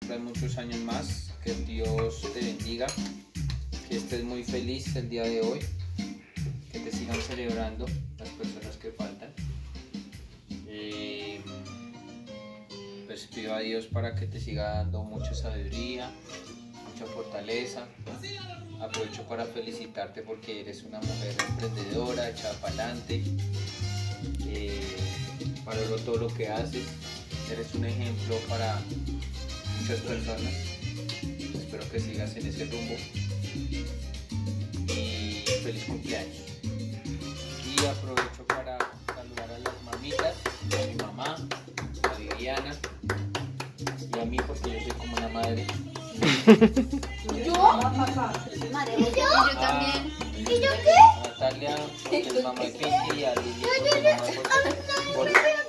cumplas muchos años más, que Dios te bendiga, que estés muy feliz el día de hoy, que te sigan celebrando las personas que faltan. Pues pido a Dios para que te siga dando mucha sabiduría, mucha fortaleza. Aprovecho para felicitarte porque eres una mujer emprendedora, echada para adelante. Valoro todo lo que haces, eres un ejemplo para muchas personas. Espero que sigas en ese rumbo y feliz cumpleaños. Y aprovecho para saludar a las mamitas, a mi mamá, a Viviana y a mí, porque yo soy como una madre. ¿Yo? Madre, ¿y yo también? ¿Y yo qué? A Natalia, porque es mamá de Piti, y a Lili, porque es mamá de José.